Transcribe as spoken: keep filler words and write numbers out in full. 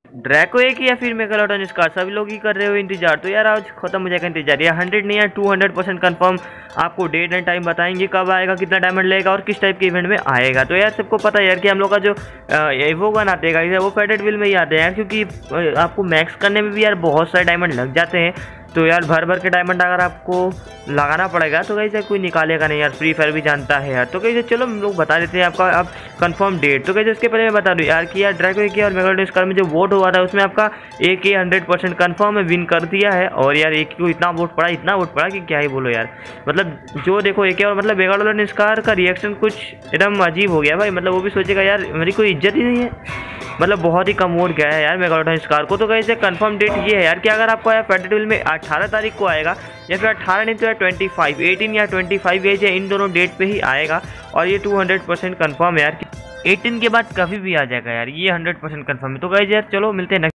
Draco एक या फिर मेगालोडन स्कार, सभी लोग ही कर रहे हो इंतजार। तो यार आज खत्म हो जाएगा इंतजार। यार हंड्रेड नहीं यार टू हंड्रेड परसेंट कन्फर्म आपको डेट एंड टाइम बताएंगे कब आएगा, कितना डायमंड लेगा और किस टाइप के इवेंट में आएगा। तो यार सबको पता है यार कि हम लोग का जो एवो गन आते हैं वो फेडेड विल में ही आते हैं यार, क्योंकि आपको मैक्स करने में भी यार बहुत सारे डायमंड लग जाते हैं। तो यार भर भर के डायमंड अगर आपको लगाना पड़ेगा तो कैसे कोई निकालेगा नहीं यार, फ्री फायर भी जानता है यार। तो कैसे चलो हम लोग बता देते हैं आपका अब कंफर्म डेट। तो कैसे उसके पहले मैं बता दूं यार कि यार ड्रैगो ए के और मेगालोडन स्कार में जो वोट हुआ था उसमें आपका ए के हंड्रेड परसेंट कन्फर्म है विन कर दिया है। और यार ए के को इतना वोट पड़ा इतना वोट पड़ा कि क्या ही बोलो यार। मतलब जो देखो ए के और मतलब मेगालोडन स्कार का रिएक्शन कुछ एकदम अजीब हो गया भाई। मतलब वो भी सोचेगा यार मेरी कोई इज्जत ही नहीं है, मतलब बहुत ही कम वोट गया है यार मेगालोडन स्कार को। तो कैसे कंफर्म डेट ये है यार कि अगर आपको यार फेडेड विल में अठारह तारीख को आएगा या फिर अठारह नहीं तो यार ट्वेंटी फाइव एटीन या ट्वेंटी फाइव एज है, इन दोनों डेट पे ही आएगा। और ये टू हंड्रेड परसेंट कन्फर्म है यार, एटीन के बाद कभी भी आ जाएगा यार, ये हंड्रेड परसेंट कन्फर्म है। तो गाइस यार चलो मिलते हैं नेक्स्ट